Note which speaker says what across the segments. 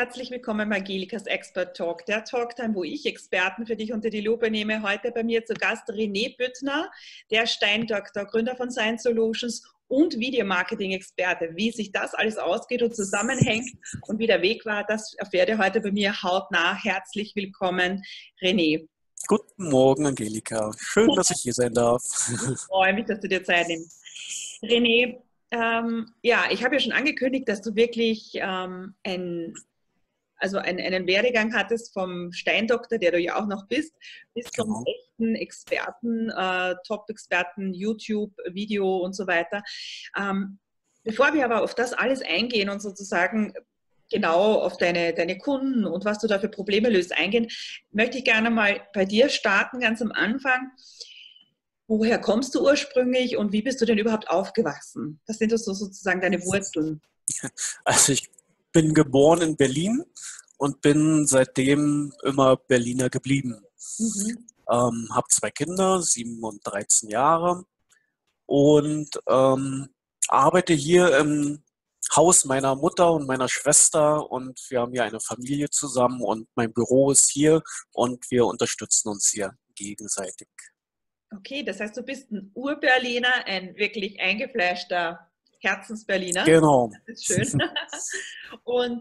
Speaker 1: herzlich willkommen bei Angelikas Expert Talk, der Talktime, wo ich Experten für dich unter die Lupe nehme. Heute bei mir zu Gast René Büttner, der Steindoktor, Gründer von Science Solutions und Videomarketing-Experte. Wie sich das alles ausgeht und zusammenhängt und wie der Weg war, das erfährt ihr heute bei mir hautnah. Herzlich willkommen, René.
Speaker 2: Guten Morgen, Angelika. Schön, dass ich hier sein darf.
Speaker 1: Ich freue mich, dass du dir Zeit nimmst. René, ich habe ja schon angekündigt, dass du wirklich einen Werdegang hattest vom Steindoktor, der du ja auch noch bist, bis zum
Speaker 2: Genau.
Speaker 1: echten Experten, Top-Experten, YouTube, Video und so weiter. Bevor wir aber auf das alles eingehen und sozusagen genau auf deine Kunden und was du da für Probleme löst eingehen, möchte ich gerne mal bei dir starten, ganz am Anfang. Woher kommst du ursprünglich und wie bist du denn überhaupt aufgewachsen? Was sind das so sozusagen deine Wurzeln?
Speaker 2: Also ich bin geboren in Berlin und bin seitdem immer Berliner geblieben.
Speaker 1: Mhm.
Speaker 2: Habe zwei Kinder, 7 und 13 Jahre und arbeite hier im Haus meiner Mutter und meiner Schwester und wir haben hier eine Familie zusammen und mein Büro ist hier und wir unterstützen uns hier gegenseitig.
Speaker 1: Okay, das heißt, du bist ein Ur-Berliner, ein wirklich eingefleischter Herzensberliner.
Speaker 2: Genau.
Speaker 1: Das ist schön. Und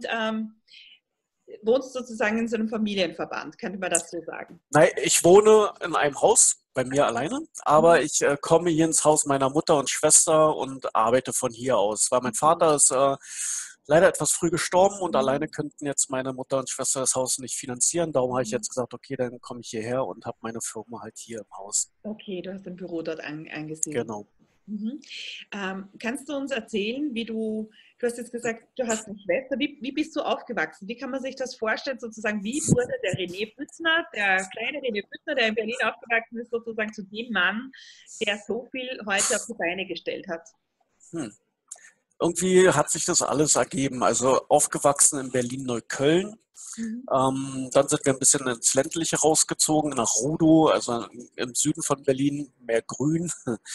Speaker 1: wohnst sozusagen in so einem Familienverband, könnte man das so sagen?
Speaker 2: Nein, ich wohne in einem Haus bei mir alleine, aber ich komme hier ins Haus meiner Mutter und Schwester und arbeite von hier aus, weil mein Vater ist leider etwas früh gestorben und alleine könnten jetzt meine Mutter und Schwester das Haus nicht finanzieren. Darum habe ich jetzt gesagt, okay, dann komme ich hierher und habe meine Firma halt hier im Haus.
Speaker 1: Okay, du hast ein Büro dort angesiedelt.
Speaker 2: Genau.
Speaker 1: Mhm. Kannst du uns erzählen, du hast jetzt gesagt, du hast eine Schwester, wie bist du aufgewachsen? Wie kann man sich das vorstellen, sozusagen, wie wurde der René Büttner, der kleine René Büttner, der in Berlin aufgewachsen ist, sozusagen zu dem Mann, der so viel heute auf die Beine gestellt hat?
Speaker 2: Hm. Irgendwie hat sich das alles ergeben. Also aufgewachsen in Berlin-Neukölln.
Speaker 1: Mhm.
Speaker 2: Dann sind wir ein bisschen ins Ländliche rausgezogen, nach Rudow, also im Süden von Berlin, mehr Grün.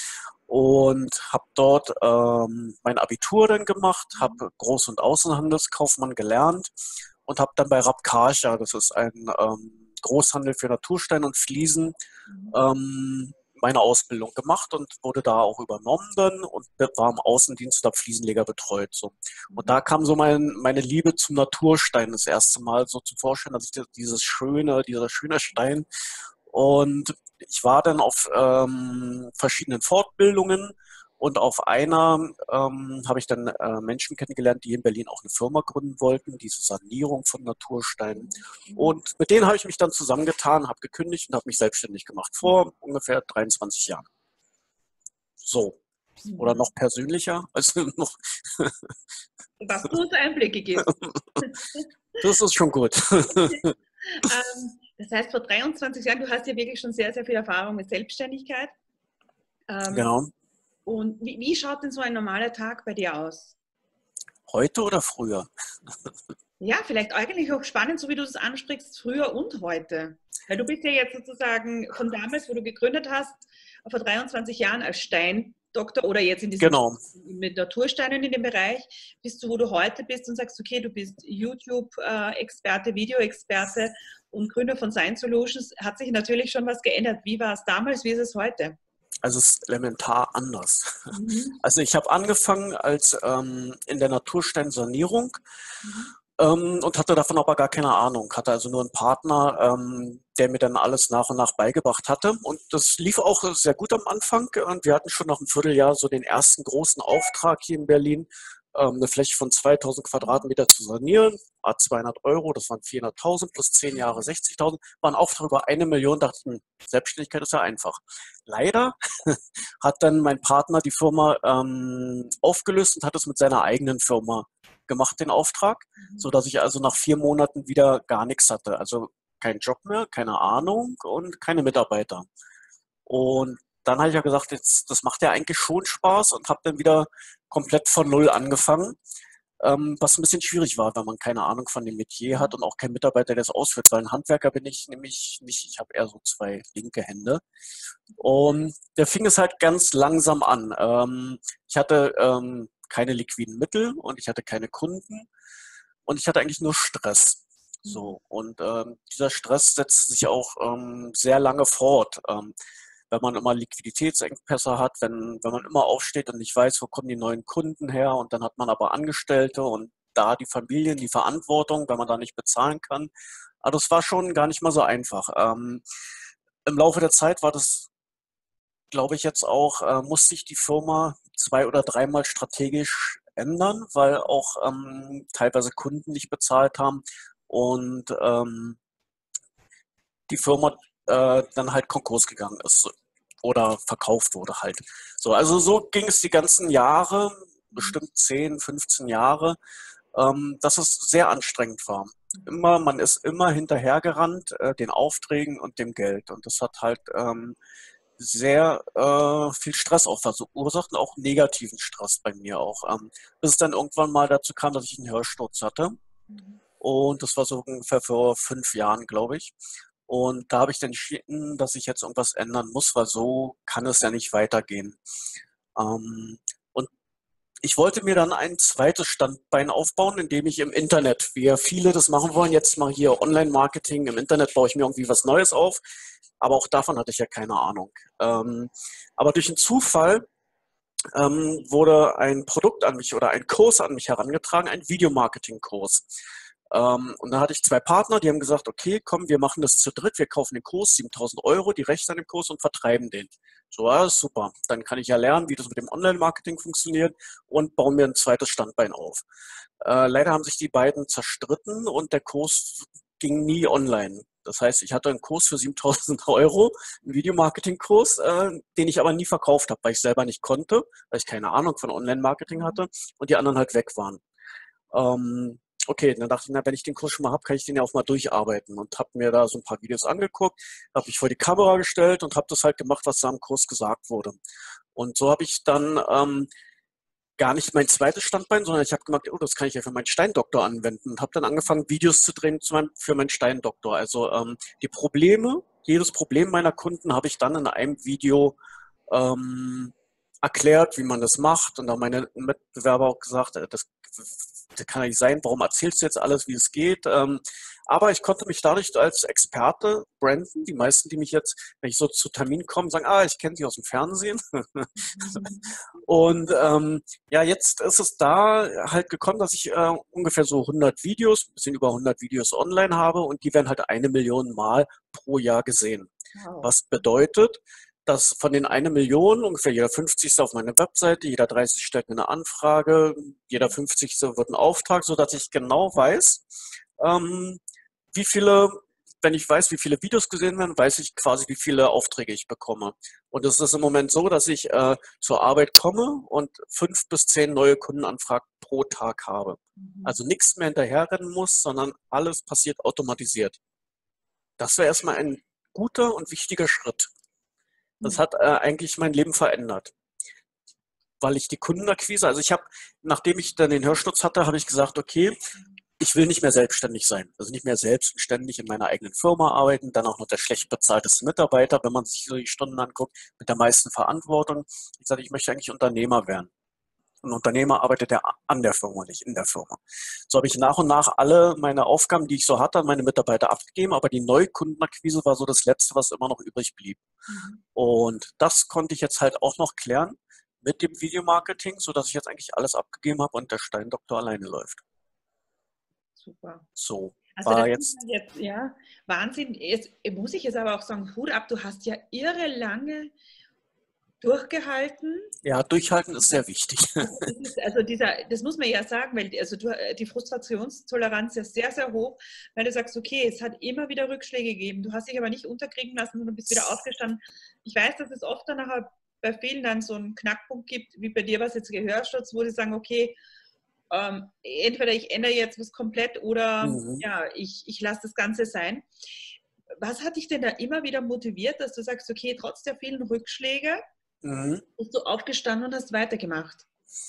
Speaker 2: Und habe dort mein Abitur dann gemacht, habe Groß- und Außenhandelskaufmann gelernt und habe dann bei Rapkarcha, das ist ein Großhandel für Naturstein und Fliesen, ähm, meine Ausbildung gemacht und wurde da auch übernommen dann und war im Außendienst und habe Fliesenleger betreut. So. Und da kam so meine Liebe zum Naturstein das erste Mal so zum Vorschein, dass ich dieser schöne Stein. Und ich war dann auf verschiedenen Fortbildungen und auf einer habe ich dann Menschen kennengelernt, die in Berlin auch eine Firma gründen wollten, diese Sanierung von Natursteinen. Und mit denen habe ich mich dann zusammengetan, habe gekündigt und habe mich selbstständig gemacht, vor ungefähr 23 Jahren. So. Oder noch persönlicher, also noch.
Speaker 1: Was du uns Einblicke gibst.
Speaker 2: Das ist schon gut.
Speaker 1: Das heißt, vor 23 Jahren, du hast ja wirklich schon sehr, sehr viel Erfahrung mit Selbstständigkeit.
Speaker 2: Genau.
Speaker 1: Und wie schaut denn so ein normaler Tag bei dir aus?
Speaker 2: Heute oder früher?
Speaker 1: Ja, vielleicht eigentlich auch spannend, so wie du es ansprichst, früher und heute. Weil du bist ja jetzt sozusagen von damals, wo du gegründet hast, vor 23 Jahren als Steindoktor oder jetzt in diesem
Speaker 2: Genau.
Speaker 1: mit Natursteinen in dem Bereich, bist du, wo du heute bist und sagst, okay, du bist YouTube-Experte, Videoexperte und Gründer von Science Solutions. Hat sich natürlich schon was geändert. Wie war es damals, wie ist es heute?
Speaker 2: Also es ist elementar anders.
Speaker 1: Mhm.
Speaker 2: Also ich habe angefangen als in der Natursteinsanierung
Speaker 1: Mhm.
Speaker 2: und hatte davon aber gar keine Ahnung. Hatte also nur einen Partner, der mir dann alles nach und nach beigebracht hatte. Und das lief auch sehr gut am Anfang. Und wir hatten schon nach einem Vierteljahr so den ersten großen Auftrag hier in Berlin, eine Fläche von 2000 Quadratmeter zu sanieren. 200 Euro, das waren 400.000 plus 10 Jahre 60.000. War ein Auftrag über 1 Million. Dachte ich, Selbstständigkeit ist ja einfach. Leider hat dann mein Partner die Firma aufgelöst und hat es mit seiner eigenen Firma gemacht, den Auftrag, so dass ich also nach 4 Monaten wieder gar nichts hatte. Also kein Job mehr, keine Ahnung und keine Mitarbeiter. Und dann habe ich ja gesagt, jetzt, das macht ja eigentlich schon Spaß und habe dann wieder komplett von Null angefangen, was ein bisschen schwierig war, wenn man keine Ahnung von dem Metier hat und auch kein Mitarbeiter, der es ausführt, weil ein Handwerker bin ich nämlich nicht. Ich habe eher so 2 linke Hände. Und da fing es halt ganz langsam an. Ich hatte keine liquiden Mittel und ich hatte keine Kunden. und ich hatte eigentlich nur Stress. So, und dieser Stress setzt sich auch sehr lange fort. Wenn man immer Liquiditätsengpässe hat, wenn man immer aufsteht und nicht weiß, wo kommen die neuen Kunden her, und dann hat man aber Angestellte und da die Familien, die Verantwortung, wenn man da nicht bezahlen kann. Aber das war schon gar nicht mal so einfach. Im Laufe der Zeit war das, glaube ich, jetzt auch, muss sich die Firma 2- oder dreimal strategisch ändern, weil auch teilweise Kunden nicht bezahlt haben und die Firma dann halt Konkurs gegangen ist oder verkauft wurde halt. So, also so ging es die ganzen Jahre, bestimmt 10, 15 Jahre, dass es sehr anstrengend war. Man ist immer hinterhergerannt, den Aufträgen und dem Geld. Und das hat halt sehr viel Stress auch verursacht und auch negativen Stress bei mir auch. Bis es dann irgendwann mal dazu kam, dass ich einen Hörsturz hatte. Und das war so ungefähr vor 5 Jahren, glaube ich. Und da habe ich dann entschieden, dass ich jetzt irgendwas ändern muss, weil so kann es ja nicht weitergehen. Und ich wollte mir dann ein zweites Standbein aufbauen, indem ich im Internet, wie ja viele das machen wollen, jetzt mal hier Online-Marketing, im Internet baue ich mir irgendwie was Neues auf. Aber auch davon hatte ich ja keine Ahnung. Aber durch einen Zufall wurde ein Produkt an mich oder ein Kurs an mich herangetragen, ein Videomarketing-Kurs. Und da hatte ich 2 Partner, die haben gesagt, okay, komm, wir machen das zu dritt, wir kaufen den Kurs, 7.000 Euro, die Rechte an dem Kurs, und vertreiben den. So, ja, super. Dann kann ich ja lernen, wie das mit dem Online-Marketing funktioniert, und bauen mir ein zweites Standbein auf. Leider haben sich die beiden zerstritten und der Kurs ging nie online. Das heißt, ich hatte einen Kurs für 7.000 Euro, einen Videomarketing-Kurs, den ich aber nie verkauft habe, weil ich selber nicht konnte, weil ich keine Ahnung von Online-Marketing hatte und die anderen halt weg waren. Okay, dann dachte ich, na, wenn ich den Kurs schon mal habe, kann ich den ja auch mal durcharbeiten, und habe mir da so ein paar Videos angeguckt, habe mich vor die Kamera gestellt und habe das halt gemacht, was da im Kurs gesagt wurde. Und so habe ich dann gar nicht mein zweites Standbein, sondern ich habe gemerkt, oh, das kann ich ja für meinen Steindoktor anwenden, und habe dann angefangen, Videos zu drehen für meinen Steindoktor. Also die Probleme, jedes Problem meiner Kunden habe ich dann in einem Video erklärt, wie man das macht, und da haben meine Mitbewerber auch gesagt, das kann ja nicht sein, warum erzählst du jetzt alles, wie es geht? Aber ich konnte mich dadurch als Experte branden. Die meisten, die mich jetzt, wenn ich so zu Terminen komme, sagen, ich kenne sie aus dem Fernsehen. Und ja, jetzt ist es da halt gekommen, dass ich ungefähr so 100 Videos, ein bisschen über 100 Videos online habe, und die werden halt 1 Million Mal pro Jahr gesehen.
Speaker 1: Wow.
Speaker 2: Was bedeutet, dass von den 1 Million ungefähr jeder 50. auf meine Webseite, jeder 30. stellt mir eine Anfrage, jeder 50. wird ein Auftrag, sodass ich genau weiß, wie viele, wenn ich weiß, wie viele Videos gesehen werden, weiß ich quasi, wie viele Aufträge ich bekomme. Und es ist im Moment so, dass ich zur Arbeit komme und 5 bis 10 neue Kundenanfragen pro Tag habe. Also nichts mehr hinterherrennen muss, sondern alles passiert automatisiert. Das wäre erstmal ein guter und wichtiger Schritt. Das hat eigentlich mein Leben verändert, weil ich die Kundenakquise, also ich habe, nachdem ich dann den Hörsturz hatte, habe ich gesagt, okay, ich will nicht mehr selbstständig sein, also nicht mehr selbstständig in meiner eigenen Firma arbeiten, dann auch noch der schlecht bezahlteste Mitarbeiter, wenn man sich so die Stunden anguckt, mit der meisten Verantwortung. Ich sage, ich möchte eigentlich Unternehmer werden. Ein Unternehmer arbeitet ja an der Firma, nicht in der Firma. So habe ich nach und nach alle meine Aufgaben, die ich so hatte, an meine Mitarbeiter abgegeben, aber die Neukundenakquise war so das Letzte, was immer noch übrig blieb. Und das konnte ich jetzt halt auch noch klären mit dem Videomarketing, sodass ich jetzt eigentlich alles abgegeben habe und der Steindoktor alleine läuft.
Speaker 1: Super.
Speaker 2: So
Speaker 1: Also
Speaker 2: war
Speaker 1: das ist
Speaker 2: jetzt.
Speaker 1: jetzt, ja, Wahnsinn. Jetzt muss ich jetzt aber auch sagen, Hut ab, du hast ja irre lange durchgehalten.
Speaker 2: Ja, durchhalten ist sehr wichtig.
Speaker 1: Das muss man ja sagen, weil also die Frustrationstoleranz ist sehr, sehr hoch, weil du sagst, okay, es hat immer wieder Rückschläge gegeben, du hast dich aber nicht unterkriegen lassen, sondern bist wieder aufgestanden. Ich weiß, dass es oft dann nachher bei vielen dann so einen Knackpunkt gibt, wie bei dir was jetzt Gehörsturz, wo die sagen, okay, entweder ich ändere jetzt was komplett oder ja, ich lasse das Ganze sein. Was hat dich denn da immer wieder motiviert, dass du sagst, okay, trotz der vielen Rückschläge, bist du aufgestanden und hast weitergemacht?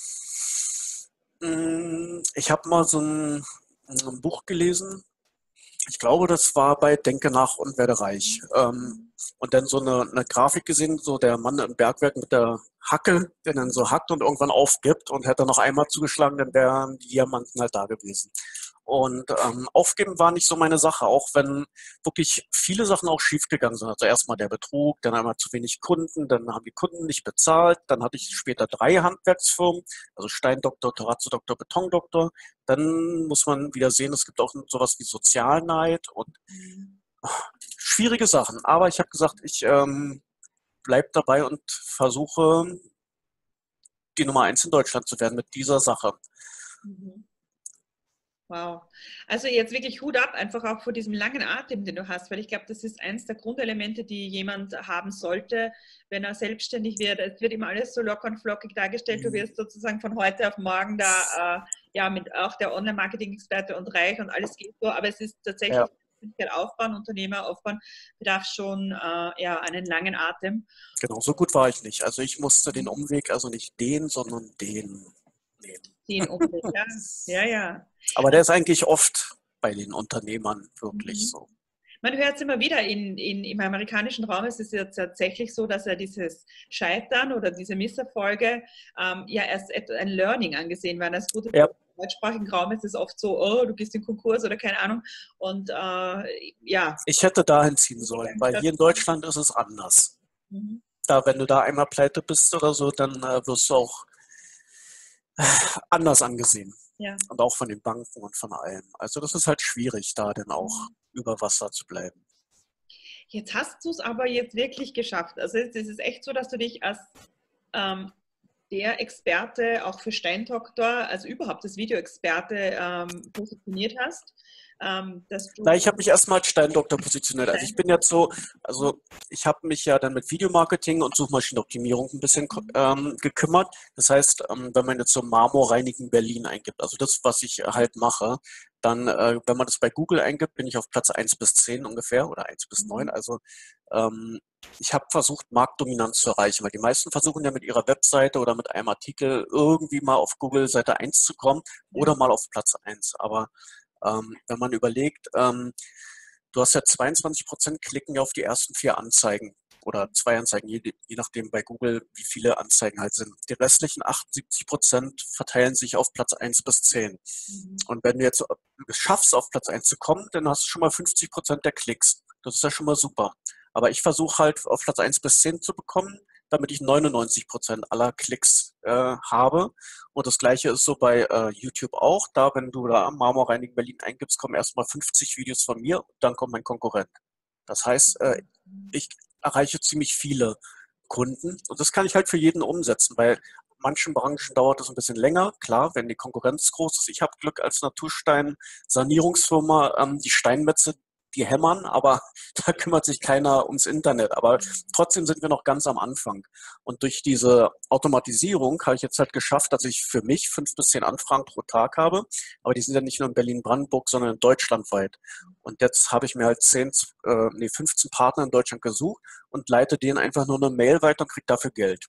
Speaker 2: Ich habe mal so ein Buch gelesen. Ich glaube, das war bei Denke nach und werde reich. Und dann so eine Grafik gesehen, so der Mann im Bergwerk mit der Hacke, der dann so hackt und irgendwann aufgibt, und hätte noch einmal zugeschlagen, dann wären die Diamanten halt da gewesen. Und aufgeben war nicht so meine Sache, auch wenn wirklich viele Sachen auch schiefgegangen sind. Also erstmal der Betrug, dann einmal zu wenig Kunden, dann haben die Kunden nicht bezahlt, dann hatte ich später 3 Handwerksfirmen, also Steindoktor, Terrazzo-Doktor, Betondoktor. Dann muss man wieder sehen, es gibt auch sowas wie Sozialneid und schwierige Sachen. Aber ich habe gesagt, ich bleibe dabei und versuche, die Nummer 1 in Deutschland zu werden mit dieser Sache.
Speaker 1: Mhm. Wow. Also jetzt wirklich Hut ab, einfach auch vor diesem langen Atem, den du hast, weil ich glaube, das ist eins der Grundelemente, die jemand haben sollte, wenn er selbstständig wird. Es wird immer alles so locker und flockig dargestellt. Du wirst sozusagen von heute auf morgen da ja mit auch der Online-Marketing-Experte und reich und alles geht so, aber es ist
Speaker 2: Ja,
Speaker 1: tatsächlich aufbauen, Unternehmer aufbauen, bedarf schon ja, einen langen Atem.
Speaker 2: genau, so gut war ich nicht. Also ich musste den Umweg, also nicht den, sondern den nehmen.
Speaker 1: Den Umweg, ja. Ja, ja.
Speaker 2: Aber der ist eigentlich oft bei den Unternehmern wirklich
Speaker 1: Mhm.
Speaker 2: so.
Speaker 1: Man hört es immer wieder im amerikanischen Raum. Es ist ja tatsächlich so, dass ja dieses Scheitern oder diese Misserfolge ja erst ein Learning angesehen werden. Als gutes
Speaker 2: Ja,
Speaker 1: im deutschsprachigen Raum ist es oft so, oh, du gehst in Konkurs oder keine Ahnung. Und ja.
Speaker 2: ich hätte dahin ziehen sollen, weil hier in Deutschland ist es anders.
Speaker 1: Mhm.
Speaker 2: Da, wenn du da einmal pleite bist oder so, dann wirst du auch anders angesehen.
Speaker 1: Ja.
Speaker 2: Und auch von den Banken und von allem. Also das ist halt schwierig, da dann auch über Wasser zu bleiben.
Speaker 1: Jetzt hast du es aber jetzt wirklich geschafft. Also es ist echt so, dass du dich als ähm, der Experte auch für Steindoktor, also überhaupt das Videoexperte positioniert hast, dass
Speaker 2: Na,
Speaker 1: du
Speaker 2: ich habe mich erstmal als Steindoktor positioniert. Also ich bin jetzt so, also ich habe mich ja dann mit Videomarketing und Suchmaschinenoptimierung ein bisschen gekümmert. Das heißt, wenn man jetzt so Marmorreinigen Berlin eingibt, also das, was ich halt mache, dann, wenn man das bei Google eingibt, bin ich auf Platz 1 bis 10 ungefähr oder 1 bis 9. Also ich habe versucht, Marktdominanz zu erreichen, weil die meisten versuchen ja mit ihrer Webseite oder mit einem Artikel irgendwie mal auf Google Seite 1 zu kommen
Speaker 1: ja.
Speaker 2: oder mal auf Platz 1. Aber wenn man überlegt, du hast ja 22% klicken ja auf die ersten 4 Anzeigen oder 2 Anzeigen, je nachdem bei Google, wie viele Anzeigen halt sind. Die restlichen 78% verteilen sich auf Platz 1 bis 10.
Speaker 1: Mhm.
Speaker 2: Und wenn du jetzt es schaffst, auf Platz 1 zu kommen, dann hast du schon mal 50% der Klicks. Das ist ja schon mal super. Aber ich versuche halt auf Platz 1 bis 10 zu bekommen, damit ich 99% aller Klicks habe. Und das gleiche ist so bei YouTube auch. Da, wenn du da Marmorreinigen Berlin eingibst, kommen erstmal 50 Videos von mir, dann kommt mein Konkurrent. Das heißt, ich erreiche ziemlich viele Kunden und das kann ich halt für jeden umsetzen. Bei manchen Branchen dauert es ein bisschen länger, klar, wenn die Konkurrenz groß ist. Ich habe Glück als Naturstein-Sanierungsfirma, die Steinmetze, die hämmern, aber da kümmert sich keiner ums Internet. Aber trotzdem sind wir noch ganz am Anfang. Und durch diese Automatisierung habe ich jetzt halt geschafft, dass ich für mich 5 bis 10 Anfragen pro Tag habe. Aber die sind ja nicht nur in Berlin-Brandenburg, sondern deutschlandweit. Und jetzt habe ich mir halt 15 Partner in Deutschland gesucht und leite denen einfach nur eine Mail weiter und kriege dafür Geld.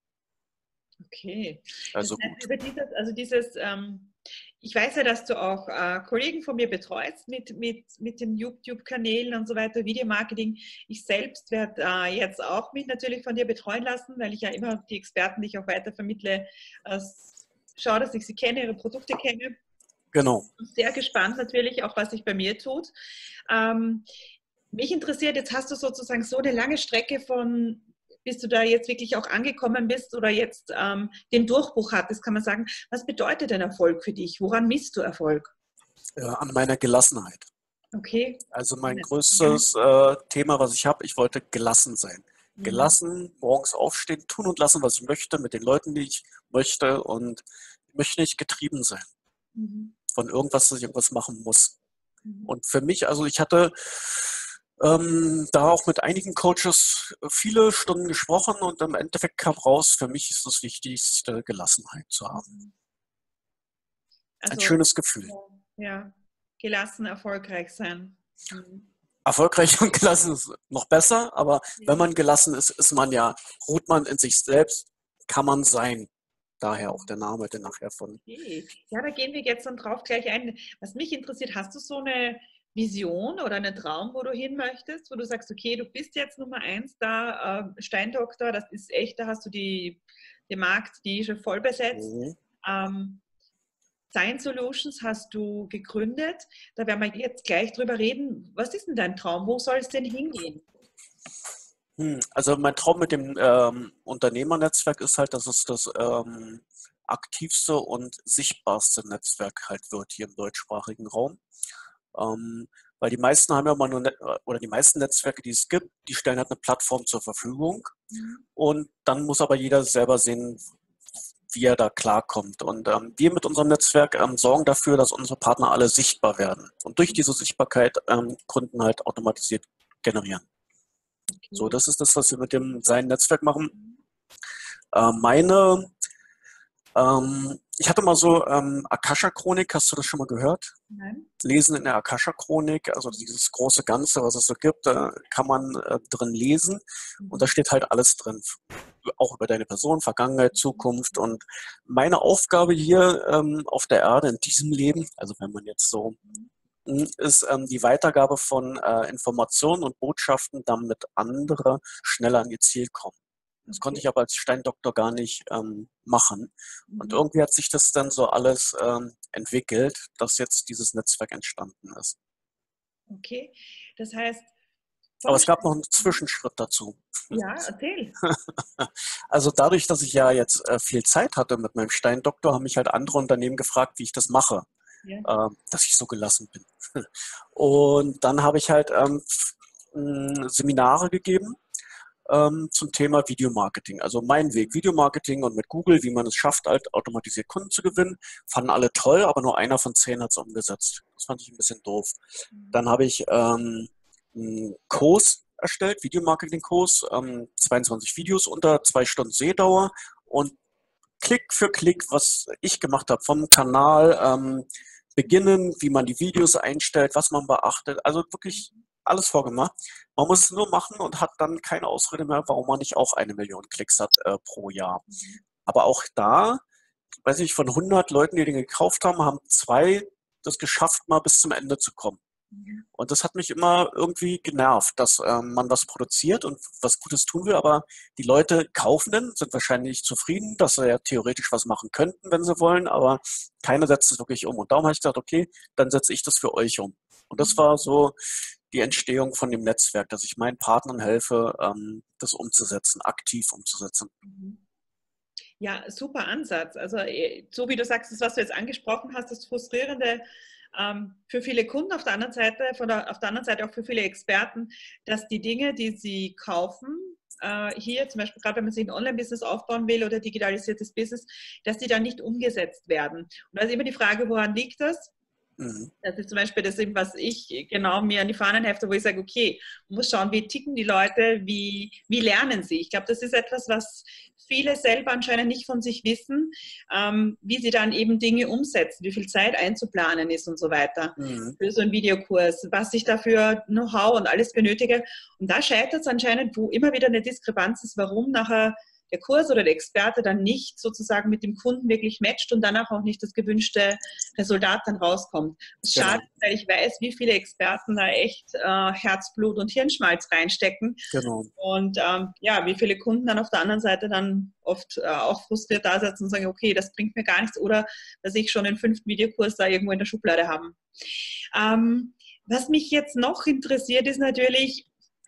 Speaker 1: Okay. Das
Speaker 2: Also
Speaker 1: heißt,
Speaker 2: gut.
Speaker 1: über dieses, ich weiß ja, dass du auch Kollegen von mir betreust mit den YouTube-Kanälen und so weiter, Videomarketing. Ich selbst werde jetzt auch mich natürlich von dir betreuen lassen, weil ich ja immer die Experten, die ich auch weiter vermittle, schaue, dass ich sie kenne, ihre Produkte kenne.
Speaker 2: Genau.
Speaker 1: Sehr gespannt natürlich, auch was sich bei mir tut. Ähm, Mich interessiert, jetzt hast du sozusagen so eine lange Strecke von, bis du da jetzt wirklich auch angekommen bist oder jetzt den Durchbruch hattest, kann man sagen, was bedeutet denn Erfolg für dich? Woran misst du Erfolg?
Speaker 2: An meiner Gelassenheit.
Speaker 1: Okay.
Speaker 2: Also mein
Speaker 1: Ja.
Speaker 2: größtes Thema, was ich habe, ich wollte gelassen sein.
Speaker 1: Mhm.
Speaker 2: Gelassen, morgens aufstehen, tun und lassen, was ich möchte, mit den Leuten, die ich möchte und ich möchte nicht getrieben sein
Speaker 1: Mhm.
Speaker 2: von irgendwas, dass ich irgendwas machen muss.
Speaker 1: Mhm.
Speaker 2: Und für mich, also ich hatte da auch mit einigen Coaches viele Stunden gesprochen und im Endeffekt kam raus, für mich ist das Wichtigste, Gelassenheit zu haben.
Speaker 1: Mhm.
Speaker 2: Ein
Speaker 1: Also,
Speaker 2: schönes Gefühl.
Speaker 1: ja, gelassen erfolgreich sein. Mhm.
Speaker 2: Erfolgreich und gelassen ist noch besser, aber wenn
Speaker 1: Ja.
Speaker 2: man gelassen ist, ruht man in sich selbst, kann man sein. Daher auch der Name, der nachher von.
Speaker 1: Okay. Ja, da gehen wir jetzt dann drauf gleich ein. Was mich interessiert, hast du so eine Vision oder einen Traum, wo du hin möchtest, wo du sagst, okay, du bist jetzt Nummer 1 da, Steindoktor, das ist echt, da hast du den Markt, die schon voll besetzt.
Speaker 2: Mhm.
Speaker 1: Ähm, Science Solutions hast du gegründet. Da werden wir jetzt gleich drüber reden. Was ist denn dein Traum? Wo soll es denn hingehen?
Speaker 2: Also mein Traum mit dem Unternehmernetzwerk ist halt, dass es das aktivste und sichtbarste Netzwerk halt wird hier im deutschsprachigen Raum. Weil die meisten haben ja immer nur, oder die meisten Netzwerke, die es gibt, die stellen halt eine Plattform zur Verfügung. Und dann muss aber jeder selber sehen, wie er da klarkommt. Und wir mit unserem Netzwerk sorgen dafür, dass unsere Partner alle sichtbar werden. Und durch diese Sichtbarkeit Kunden halt automatisiert generieren. So, das ist das, was wir mit dem Sein Netzwerk machen. Ich hatte mal so Akasha-Chronik, hast du das schon mal gehört?
Speaker 1: Nein.
Speaker 2: Lesen in der Akasha-Chronik, also dieses große Ganze, was es so gibt, kann man drin lesen und da steht halt alles drin, auch über deine Person, Vergangenheit, Zukunft. Und meine Aufgabe hier auf der Erde in diesem Leben, also wenn man jetzt so ist die Weitergabe von Informationen und Botschaften, damit andere schneller an ihr Ziel kommen. Das konnte ich aber als Steindoktor gar nicht machen. Und irgendwie hat sich das dann so alles entwickelt, dass jetzt dieses Netzwerk entstanden ist.
Speaker 1: Okay, das heißt...
Speaker 2: Aber es gab noch einen Zwischenschritt dazu.
Speaker 1: Ja, erzähl.
Speaker 2: Also dadurch, dass ich ja jetzt viel Zeit hatte mit meinem Steindoktor, haben mich halt andere Unternehmen gefragt, wie ich das mache. Ja. Dass ich so gelassen bin. Und dann habe ich halt Seminare gegeben zum Thema Videomarketing. Also mein Weg, Videomarketing und mit Google, wie man es schafft, halt automatisiert Kunden zu gewinnen. Fanden alle toll, aber nur einer von 10 hat es umgesetzt. Das fand ich ein bisschen doof. Dann habe ich einen Kurs erstellt, Videomarketing-Kurs, 22 Videos unter 2 Stunden Sehdauer und Klick für Klick, was ich gemacht habe, vom Kanal beginnen, wie man die Videos einstellt, was man beachtet. Also wirklich alles vorgemacht. Man muss es nur machen und hat dann keine Ausrede mehr, warum man nicht auch 1 Million Klicks hat pro Jahr. Aber auch da, weiß ich, von 100 Leuten, die den gekauft haben, haben 2 das geschafft, mal bis zum Ende zu kommen. Und das hat mich immer irgendwie genervt, dass man was produziert und was Gutes tun will, aber die Leute kaufen den, sind wahrscheinlich zufrieden, dass sie ja theoretisch was machen könnten, wenn sie wollen, aber keiner setzt es wirklich um. Und darum habe ich gesagt, okay, dann setze ich das für euch um. Und das war so die Entstehung von dem Netzwerk, dass ich meinen Partnern helfe, das umzusetzen, aktiv umzusetzen.
Speaker 1: Ja, super Ansatz. Also so wie du sagst, das, was du jetzt angesprochen hast, das Frustrierende für viele Kunden, auf der anderen Seite, auf der anderen Seite auch für viele Experten, dass die Dinge, die sie kaufen, hier zum Beispiel gerade wenn man sich ein Online-Business aufbauen will oder digitalisiertes Business, dass die dann nicht umgesetzt werden. Und da ist immer die Frage, woran liegt das? Das ist zum Beispiel das, was ich genau mir an die Fahnen hefte, wo ich sage, okay, man muss schauen, wie ticken die Leute, wie lernen sie. Ich glaube, das ist etwas, was viele selber anscheinend nicht von sich wissen, wie sie dann eben Dinge umsetzen, wie viel Zeit einzuplanen ist und so weiter. Für so einen Videokurs, was ich dafür Know-how und alles benötige. Und da scheitert es anscheinend, wo immer wieder eine Diskrepanz ist, warum nachher der Kurs oder der Experte dann nicht sozusagen mit dem Kunden wirklich matcht und danach auch nicht das gewünschte Resultat dann rauskommt. Das ist schade, weil ich weiß, wie viele Experten da echt Herzblut und Hirnschmalz reinstecken.
Speaker 2: Genau.
Speaker 1: Und ja, wie viele Kunden dann auf der anderen Seite dann oft auch frustriert da sitzen und sagen, okay, das bringt mir gar nichts oder dass ich schon den 5. Videokurs da irgendwo in der Schublade haben. Was mich jetzt noch interessiert, ist natürlich,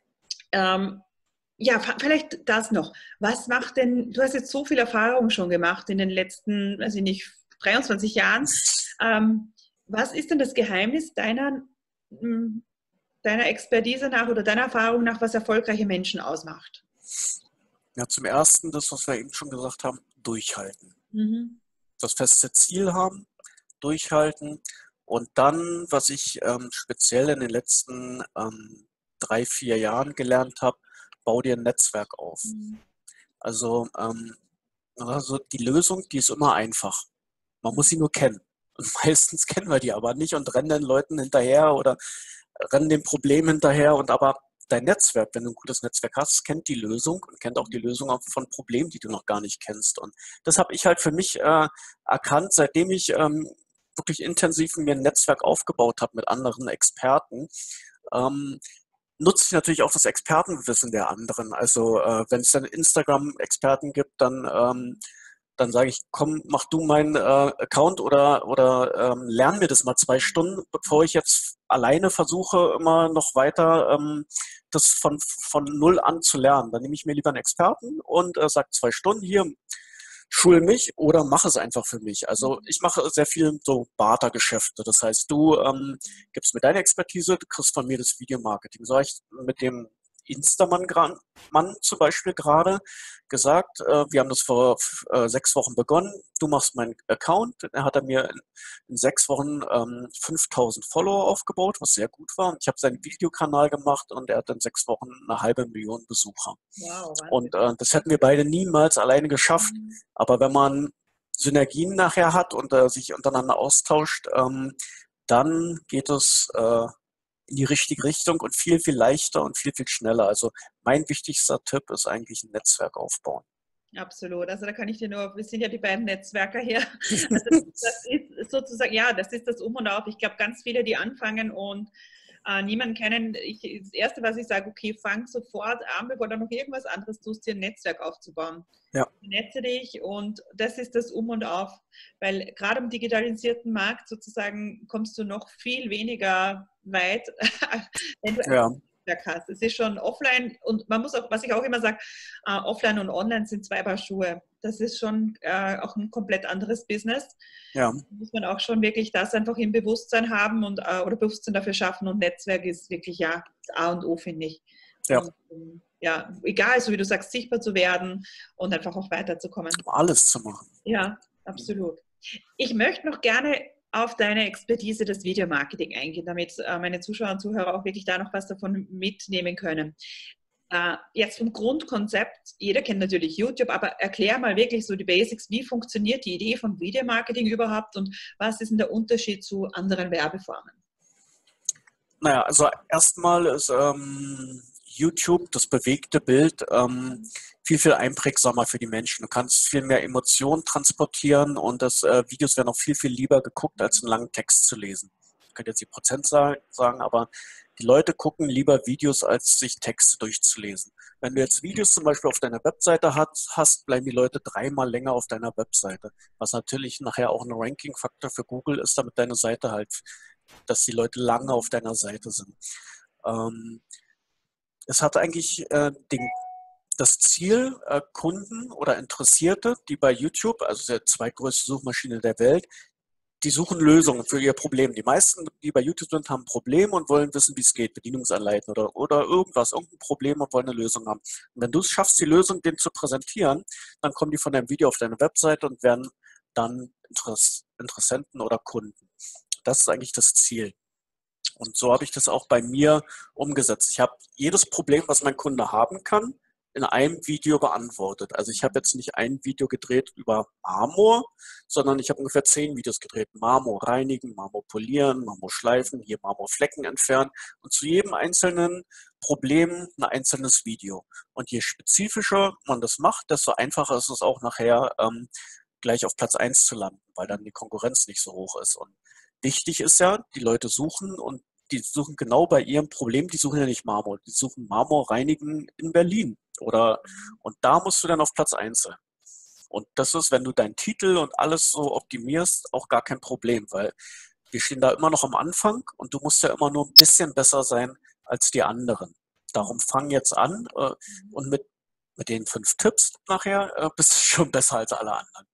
Speaker 1: ja, vielleicht das noch. Was macht denn, du hast jetzt so viel Erfahrung schon gemacht in den letzten, weiß ich nicht, 23 Jahren. Was ist denn das Geheimnis deiner Expertise nach oder deiner Erfahrung nach, was erfolgreiche Menschen ausmacht?
Speaker 2: Ja, zum Ersten, das, was wir eben schon gesagt haben, durchhalten. Das feste Ziel haben, durchhalten und dann, was ich speziell in den letzten 3, 4 Jahren gelernt habe, bau dir ein Netzwerk auf. Also die Lösung, die ist immer einfach. Man muss sie nur kennen. Und meistens kennen wir die aber nicht und rennen den Leuten hinterher oder rennen dem Problem hinterher. Und aber dein Netzwerk, wenn du ein gutes Netzwerk hast, kennt die Lösung und kennt auch die Lösung von Problemen, die du noch gar nicht kennst. Und das habe ich halt für mich erkannt, seitdem ich wirklich intensiv mir ein Netzwerk aufgebaut habe mit anderen Experten. Nutze ich natürlich auch das Expertenwissen der anderen. Also wenn es dann Instagram-Experten gibt, dann Dann sage ich, komm, mach du meinen Account oder lern mir das mal 2 Stunden, bevor ich jetzt alleine versuche, immer noch weiter das von null an zu lernen. Dann nehme ich mir lieber einen Experten und sage 2 Stunden hier, schul mich oder mach es einfach für mich. Also ich mache sehr viel so Bartergeschäfte. Das heißt, du gibst mir deine Expertise, du kriegst von mir das Videomarketing. So habe ich mit dem Instagram-Mann zum Beispiel gerade gesagt, wir haben das vor 6 Wochen begonnen, du machst meinen Account. Er hat mir in 6 Wochen 5000 Follower aufgebaut, was sehr gut war. Und ich habe seinen Videokanal gemacht und er hat in 6 Wochen 500.000 Besucher.
Speaker 1: Wow, Wahnsinn.
Speaker 2: Und das hätten wir beide niemals alleine geschafft. Aber wenn man Synergien nachher hat und sich untereinander austauscht, dann geht es in die richtige Richtung und viel, viel leichter und viel, viel schneller. Also mein wichtigster Tipp ist eigentlich ein Netzwerk aufbauen.
Speaker 1: Absolut. Also da kann ich dir nur, wir sind ja die beiden Netzwerker hier. Also das ist sozusagen, ja, das ist das Um und Auf. Ich glaube, ganz viele, die anfangen und niemanden kennen, das Erste, was ich sage, okay, fang sofort an, bevor du noch irgendwas anderes tust, dir ein Netzwerk aufzubauen.
Speaker 2: Ja.
Speaker 1: Vernetze dich und das ist das Um und Auf. Weil gerade im digitalisierten Markt sozusagen kommst du noch viel weniger weit, wenn du
Speaker 2: Ja.
Speaker 1: Netzwerk hast. Es ist schon offline und man muss auch, was ich auch immer sage, offline und online sind zwei Paar Schuhe. Das ist schon auch ein komplett anderes Business.
Speaker 2: Ja.
Speaker 1: Da muss man auch schon wirklich das einfach im Bewusstsein haben und oder Bewusstsein dafür schaffen und Netzwerk ist wirklich ja das A und O, finde ich.
Speaker 2: Ja.
Speaker 1: Und, ja, egal, so wie du sagst, sichtbar zu werden und einfach auch weiterzukommen.
Speaker 2: Alles zu machen.
Speaker 1: Ja, absolut. Ich möchte noch gerne auf deine Expertise des Videomarketing eingehen, damit meine Zuschauer und Zuhörer auch wirklich da noch was davon mitnehmen können. Jetzt vom Grundkonzept, jeder kennt natürlich YouTube, aber erklär mal wirklich so die Basics, wie funktioniert die Idee von Videomarketing überhaupt und was ist denn der Unterschied zu anderen Werbeformen?
Speaker 2: Naja, also erstmal ist YouTube, das bewegte Bild, viel, viel einprägsamer für die Menschen. Du kannst viel mehr Emotionen transportieren und das Videos werden auch viel, viel lieber geguckt, als einen langen Text zu lesen. Ich könnte jetzt die Prozentzahl sagen, aber die Leute gucken lieber Videos, als sich Texte durchzulesen. Wenn du jetzt Videos zum Beispiel auf deiner Webseite hast, bleiben die Leute 3-mal länger auf deiner Webseite. Was natürlich nachher auch ein Ranking-Faktor für Google ist, damit deine Seite halt, dass die Leute lange auf deiner Seite sind. Es hat eigentlich das Ziel, Kunden oder Interessierte, die bei YouTube, also der zweitgrößte Suchmaschine der Welt, die suchen Lösungen für ihr Problem. Die meisten, die bei YouTube sind, haben ein Problem und wollen wissen, wie es geht, Bedienungsanleiten oder irgendein Problem und wollen eine Lösung haben. Und wenn du es schaffst, die Lösung denen zu präsentieren, dann kommen die von deinem Video auf deine Webseite und werden dann Interessenten oder Kunden. Das ist eigentlich das Ziel. Und so habe ich das auch bei mir umgesetzt. Ich habe jedes Problem, was mein Kunde haben kann, in einem Video beantwortet. Also ich habe jetzt nicht ein Video gedreht über Marmor, sondern ich habe ungefähr 10 Videos gedreht. Marmor reinigen, Marmor polieren, Marmor schleifen, hier Marmorflecken entfernen und zu jedem einzelnen Problem ein einzelnes Video. Und je spezifischer man das macht, desto einfacher ist es auch nachher gleich auf Platz 1 zu landen, weil dann die Konkurrenz nicht so hoch ist. Und wichtig ist ja, die Leute suchen und die suchen genau bei ihrem Problem, die suchen ja nicht Marmor, die suchen Marmor reinigen in Berlin. Und da musst du dann auf Platz 1 sein. Und das ist, wenn du deinen Titel und alles so optimierst, auch gar kein Problem, weil wir stehen da immer noch am Anfang und du musst ja immer nur ein bisschen besser sein als die anderen. Darum fang jetzt an und mit den 5 Tipps nachher bist du schon besser als alle anderen.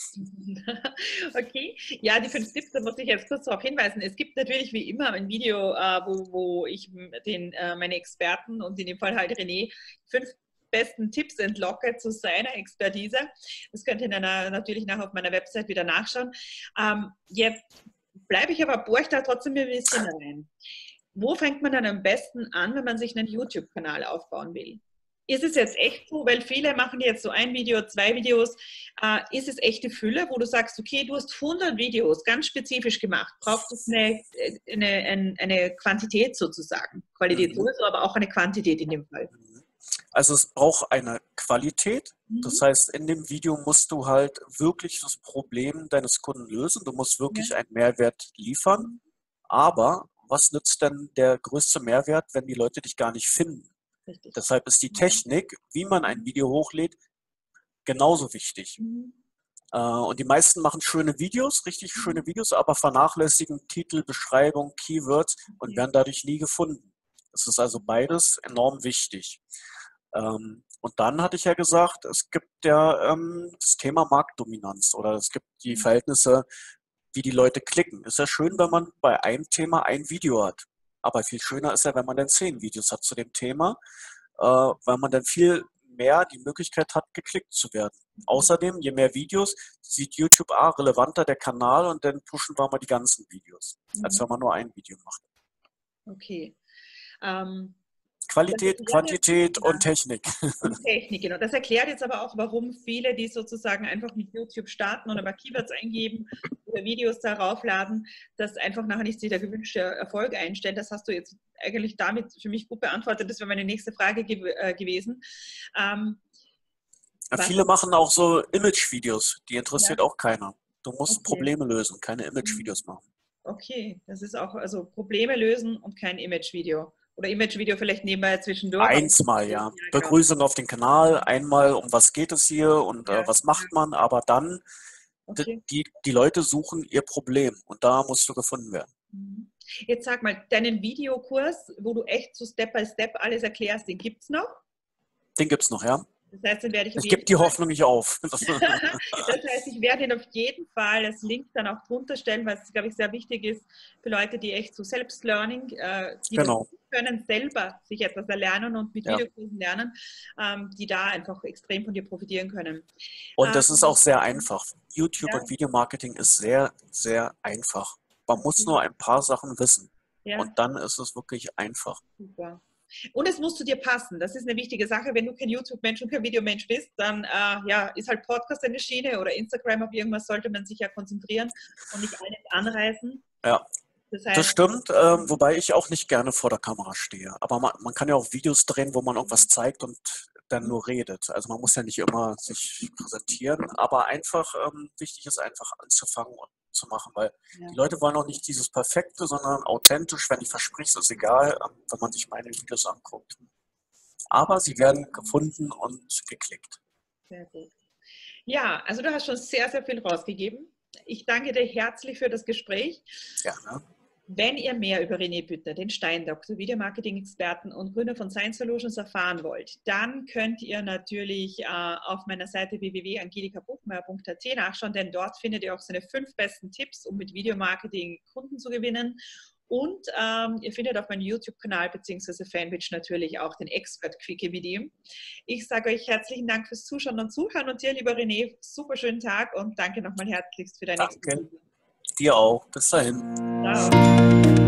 Speaker 1: Okay, ja, die 5 Tipps, da muss ich jetzt kurz darauf hinweisen. Es gibt natürlich wie immer ein Video, wo ich meine Experten und in dem Fall halt René 5 besten Tipps entlocke zu seiner Expertise. Das könnt ihr dann natürlich nachher auf meiner Website wieder nachschauen. Jetzt bohre ich da trotzdem ein bisschen rein. Wo fängt man dann am besten an, wenn man sich einen YouTube-Kanal aufbauen will? Ist es jetzt echt so, weil viele machen jetzt so ein Video, 2 Videos, ist es echte Fülle, wo du sagst, okay, du hast 100 Videos ganz spezifisch gemacht, braucht es eine Quantität sozusagen, Qualität sowieso, aber auch eine Quantität in dem Fall.
Speaker 2: Also es braucht eine Qualität, das heißt, in dem Video musst du halt wirklich das Problem deines Kunden lösen, du musst wirklich einen Mehrwert liefern, aber was nützt denn der größte Mehrwert, wenn die Leute dich gar nicht finden?
Speaker 1: Richtig.
Speaker 2: Deshalb ist die Technik, wie man ein Video hochlädt, genauso wichtig. Und die meisten machen schöne Videos, richtig schöne Videos, aber vernachlässigen Titel, Beschreibung, Keywords und werden dadurch nie gefunden. Das ist also beides enorm wichtig. Und dann hatte ich ja gesagt, es gibt ja das Thema Marktdominanz oder es gibt die Verhältnisse, wie die Leute klicken. Ist ja schön, wenn man bei einem Thema ein Video hat. Aber viel schöner ist ja, wenn man dann 10 Videos hat zu dem Thema, weil man dann viel mehr die Möglichkeit hat, geklickt zu werden. Außerdem, je mehr Videos, sieht YouTube relevanter der Kanal und dann pushen wir mal die ganzen Videos, als wenn man nur ein Video macht.
Speaker 1: Okay.
Speaker 2: Qualität, Quantität und Technik.
Speaker 1: Und Technik, genau. Das erklärt jetzt aber auch, warum viele, die sozusagen einfach mit YouTube starten und aber Keywords eingeben oder Videos darauf laden, dass einfach nachher nicht sich der gewünschte Erfolg einstellt. Das hast du jetzt eigentlich damit für mich gut beantwortet. Das wäre meine nächste Frage gewesen.
Speaker 2: Viele machen auch so Image-Videos, die interessiert auch keiner. Du musst Probleme lösen, keine Image-Videos machen.
Speaker 1: Okay, das ist auch, also Probleme lösen und kein Image-Video. Oder Image-Video vielleicht nebenbei zwischendurch.
Speaker 2: Eins mal, ja. Begrüßung auf den Kanal, einmal, um was geht es hier und was macht man, aber dann, die Leute suchen ihr Problem und da musst du gefunden werden.
Speaker 1: Jetzt sag mal, deinen Videokurs, wo du echt so Step by Step alles erklärst, den gibt es noch?
Speaker 2: Den gibt es noch, ja.
Speaker 1: Das heißt, den werde ich
Speaker 2: gebe die Hoffnung nicht auf.
Speaker 1: Das heißt, ich werde ihn auf jeden Fall als Link dann auch drunter stellen, weil es, glaube ich, sehr wichtig ist für Leute, die echt so Selbstlearning, die können selber sich etwas erlernen und mit Videokursen lernen, die da einfach extrem von dir profitieren können.
Speaker 2: Und das ist auch sehr einfach. YouTube und Videomarketing ist sehr, sehr einfach. Man muss nur ein paar Sachen wissen. Und dann ist es wirklich einfach.
Speaker 1: Super. Und es muss zu dir passen. Das ist eine wichtige Sache. Wenn du kein YouTube-Mensch und kein Videomensch bist, dann ist halt Podcast eine Schiene oder Instagram, auf irgendwas sollte man sich ja konzentrieren und nicht alles anreißen.
Speaker 2: Ja, das stimmt, wobei ich auch nicht gerne vor der Kamera stehe. Aber man kann ja auch Videos drehen, wo man irgendwas zeigt und dann nur redet. Also man muss ja nicht immer sich präsentieren, aber einfach wichtig ist einfach anzufangen und zu machen, weil die Leute wollen auch nicht dieses Perfekte, sondern authentisch. Wenn ich versprichst, ist egal, wenn man sich meine Videos anguckt. Aber sie werden gefunden und geklickt.
Speaker 1: Sehr gut. Ja, also du hast schon sehr, sehr viel rausgegeben. Ich danke dir herzlich für das Gespräch.
Speaker 2: Gerne.
Speaker 1: Wenn ihr mehr über René Büttner, den Steindoktor, Videomarketing-Experten und Gründer von Science Solutions erfahren wollt, dann könnt ihr natürlich auf meiner Seite www.angelikabuchmeier.at nachschauen, denn dort findet ihr auch seine 5 besten Tipps, um mit Videomarketing Kunden zu gewinnen. Und ihr findet auf meinem YouTube-Kanal bzw. Fanpage natürlich auch den Expert Quickie mit ihm. Ich sage euch herzlichen Dank fürs Zuschauen und Zuhören und dir, lieber René, super schönen Tag und danke nochmal herzlichst für deine Expertise.
Speaker 2: Dir auch. Bis dahin.
Speaker 1: Ciao.